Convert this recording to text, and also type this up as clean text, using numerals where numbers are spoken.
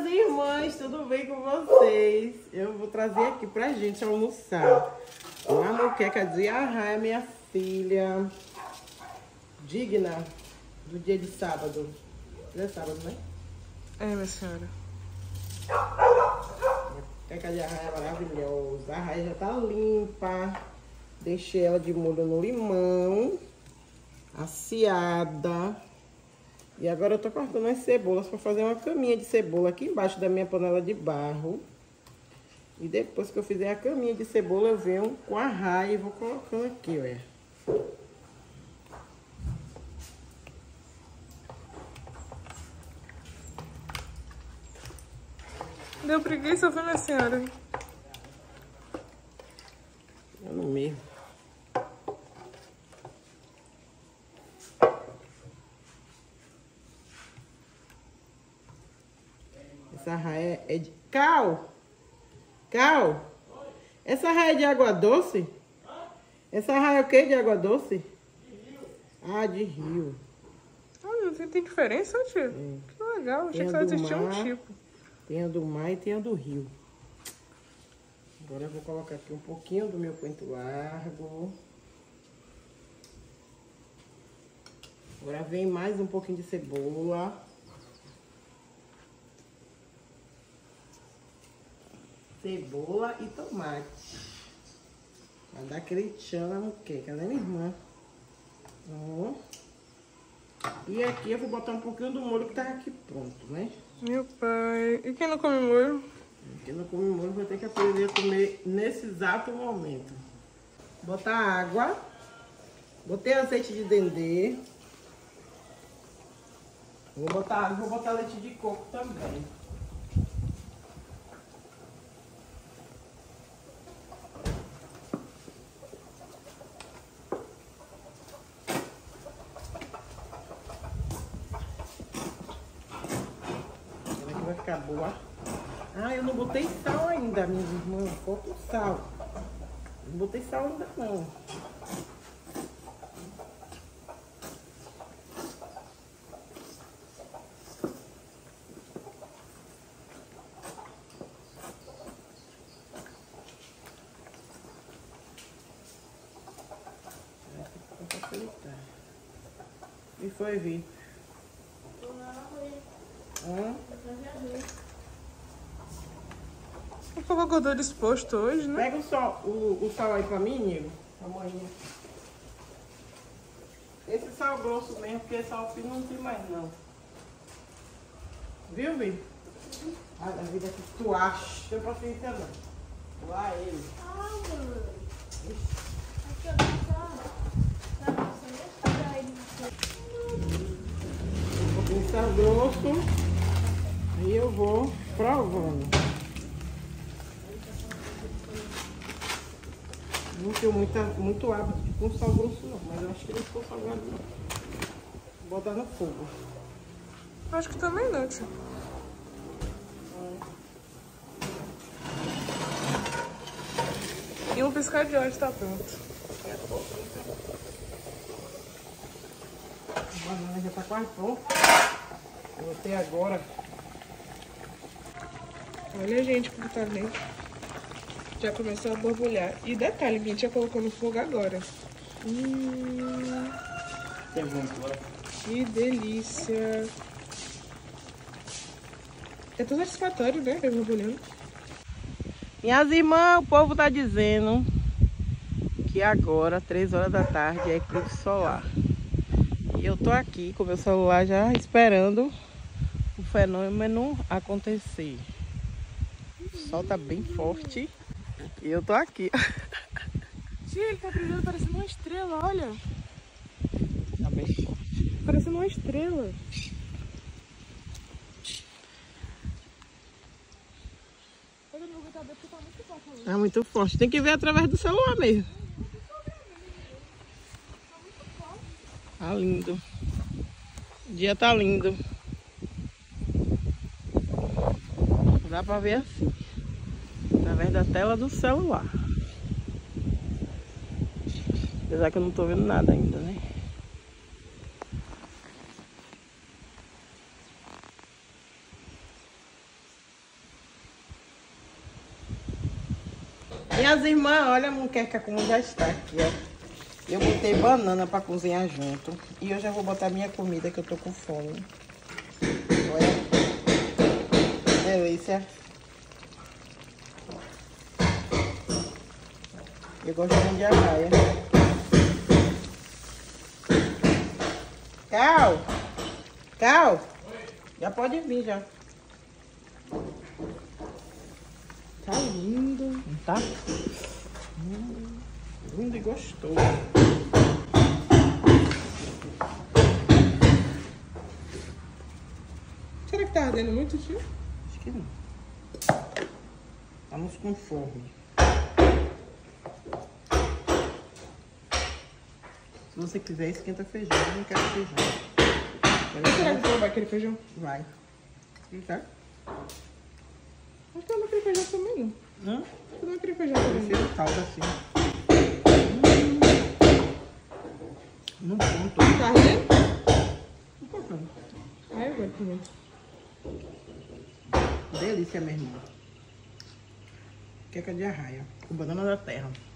Minhas irmãs, tudo bem com vocês? Eu vou trazer aqui pra gente almoçar uma moqueca de arraia, minha filha, digna do dia de sábado. Hoje é sábado, né? É, minha senhora. Moqueca de arraia maravilhosa. A arraia já tá limpa. Deixei ela de molho no limão, aciada. E agora eu tô cortando as cebolas para fazer uma caminha de cebola aqui embaixo da minha panela de barro. E depois que eu fizer a caminha de cebola, eu venho com a arraia e vou colocando aqui, olha. Deu preguiça, foi, minha senhora? Eu no meio. Essa arraia é de... Cal! Essa arraia é de água doce? Essa arraia é o quê de água doce? Ah, de rio. Olha, tem diferença, tio? É. Que legal, achei Tem que só a do existia um mar. tipo. Tem a do mar e tem a do rio. Agora eu vou colocar aqui um pouquinho do meu coentro largo. Agora vem mais um pouquinho de cebola. Cebola e tomate. Pra dar aquele tchan na moqueca, né, minha irmã? Ó. E aqui eu vou botar um pouquinho do molho que tá aqui pronto, né? Meu pai. E quem não come molho? Quem não come molho vai ter que aprender a comer nesse exato momento. Botar água. Botei azeite de dendê. Vou botar água, vou botar leite de coco também. Vai ficar boa. Ah, eu não botei sal ainda, minhas irmãs. Falta o sal. Não botei sal ainda não. E foi, Vi? Ficou com a gordura exposto hoje, né? Pega o sal aí pra mim, nego. Tamanho. Esse sal grosso mesmo, porque sal fino não tem mais não. Viu, Vi? Ah, a vida que tu acha. Não tem paciência não. Lá ele. Ah, mãe. Aqui, ó, tá Um pouquinho de sal grosso. Aí eu vou provando. Não tenho muito hábito com sal grosso não, mas eu acho que ele ficou salgado não. Vou botar no fogo. Acho que também não, tio. E um piscar de olhos tá pronto. A banana já tá quase pronta. Eu botei agora. Olha, gente, como tá dentro. Já começou a borbulhar. E detalhe, a gente já colocou no fogo agora. Que delícia. É tudo satisfatório, né? Tá borbulhando. Minhas irmãs, o povo tá dizendo que agora, 3 horas da tarde, é eclipse solar. E eu tô aqui com meu celular já esperando o fenômeno acontecer. O sol tá bem forte e eu tô aqui. Sim, ele tá brilhando parecendo uma estrela, olha. Tá bem forte. Parecendo uma estrela. Tá muito forte. Tem que ver através do celular mesmo. Tá lindo. O dia tá lindo. Dá pra ver assim. Através da tela do celular. Apesar que eu não tô vendo nada ainda, né? Minhas irmãs, olha a muqueca como já está aqui, ó. Eu botei banana pra cozinhar junto. E eu já vou botar minha comida, que eu tô com fome. Olha. Delícia. Eu gosto muito de arraia. Cal! Cal! Já pode vir, já. Tá lindo. Não tá? Lindo e gostoso. Será que tá ardendo muito, tio? Acho que não. Estamos com fome. Se você quiser, esquenta feijão. Eu não quero feijão. Será que você não vai querer feijão? Vai. Não quer? Acho que eu não queria feijão também, não. Não? Acho que eu não queria feijão também. Prefiro calda assim. Não ponto. Tá ardendo? Um pouquinho. Ai, eu gosto muito. Delícia mesmo. Queca de arraia. Com banana da terra.